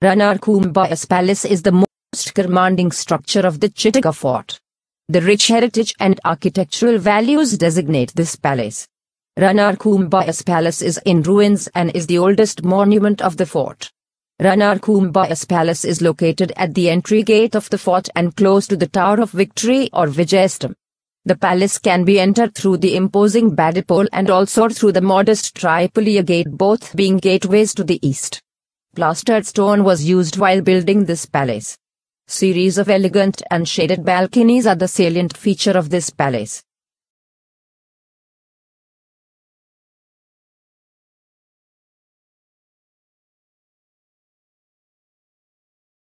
Rana Kumbha's palace is the most commanding structure of the Chittagong fort. The rich heritage and architectural values designate this palace. Rana Kumbha's palace is in ruins and is the oldest monument of the fort. Rana Kumbha's palace is located at the entry gate of the fort and close to the Tower of Victory or Vijayasthambh. The palace can be entered through the imposing Badipole and also through the modest Tripoli gate, both being gateways to the east. Plastered stone was used while building this palace. Series of elegant and shaded balconies are the salient feature of this palace.